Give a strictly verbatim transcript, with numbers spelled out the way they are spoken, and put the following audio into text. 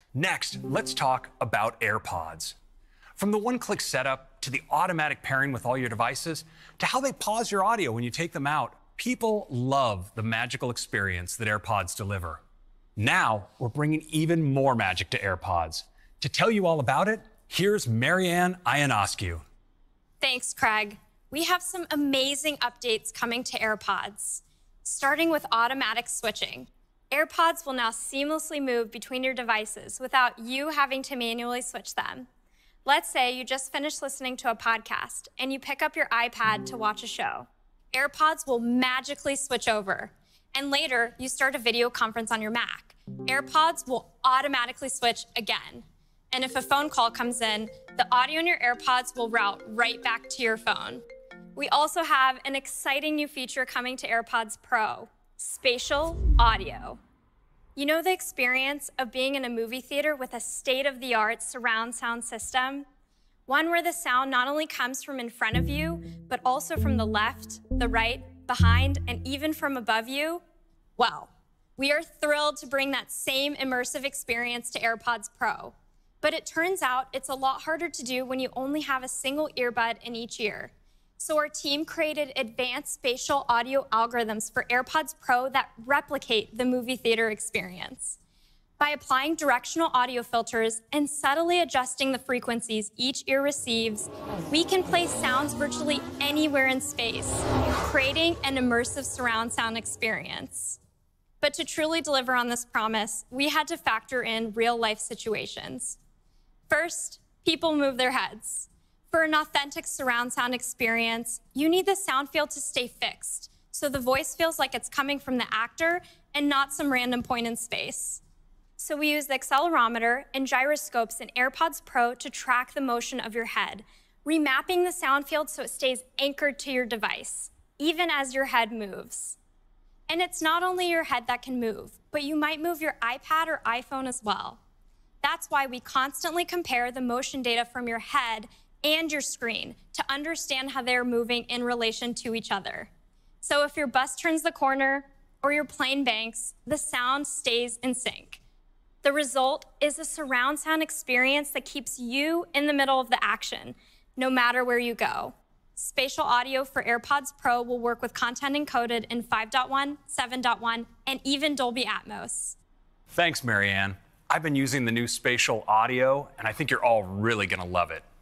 Next, let's talk about AirPods. From the one-click setup to the automatic pairing with all your devices to how they pause your audio when you take them out, people love the magical experience that AirPods deliver. Now, we're bringing even more magic to AirPods. To tell you all about it, here's Marianne Ionescu. Thanks, Craig. We have some amazing updates coming to AirPods. Starting with automatic switching. AirPods will now seamlessly move between your devices without you having to manually switch them. Let's say you just finished listening to a podcast and you pick up your iPad to watch a show. AirPods will magically switch over. And later, you start a video conference on your Mac. AirPods will automatically switch again. And if a phone call comes in, the audio in your AirPods will route right back to your phone. We also have an exciting new feature coming to AirPods Pro, spatial audio. You know the experience of being in a movie theater with a state-of-the-art surround sound system? One where the sound not only comes from in front of you, but also from the left, the right, behind, and even from above you? Well, we are thrilled to bring that same immersive experience to AirPods Pro. But it turns out it's a lot harder to do when you only have a single earbud in each ear. So our team created advanced spatial audio algorithms for AirPods Pro that replicate the movie theater experience. By applying directional audio filters and subtly adjusting the frequencies each ear receives, we can play sounds virtually anywhere in space, creating an immersive surround sound experience. But to truly deliver on this promise, we had to factor in real-life situations. First, people move their heads. For an authentic surround sound experience, you need the sound field to stay fixed, so the voice feels like it's coming from the actor and not some random point in space. So we use the accelerometer and gyroscopes in AirPods Pro to track the motion of your head, remapping the sound field so it stays anchored to your device, even as your head moves. And it's not only your head that can move, but you might move your iPad or iPhone as well. That's why we constantly compare the motion data from your head and your screen to understand how they're moving in relation to each other. So if your bus turns the corner or your plane banks, the sound stays in sync. The result is a surround sound experience that keeps you in the middle of the action, no matter where you go. Spatial audio for AirPods Pro will work with content encoded in five point one, seven point one, and even Dolby Atmos. Thanks, Marianne. I've been using the new spatial audio, and I think you're all really gonna love it.